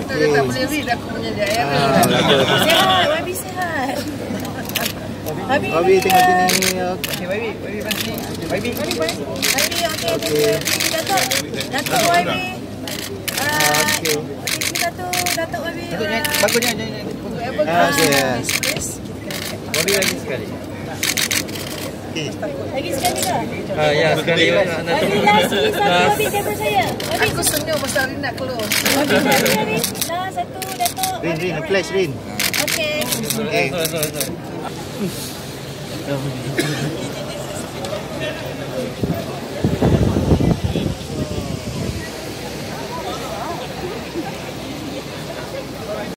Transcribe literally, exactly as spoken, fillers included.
Kita tak boleh read aku punya dia. Sehat, Wabi sehat. Wabi, Wabi tengok sini. Okey, Wabi, Wabi bantu. Wabi. Wabi, Wabi, okey, okey. Datuk, Datuk Wabi. Okey. Okey, Datuk, Datuk Wabi. Datuknya bagusnya je. Okey. Wabi lagi sekali. Lagi sekali tak? Ah ya, sekali. Wabi last, satu Wabi daripada saya. Wabi, Aku senyum pasal Rin nak keluar. Wabi, satu Wabi. Last, satu Datuk. Rin, Rin, flash Rin. Okey. Okey. Sorry, sorry, sorry.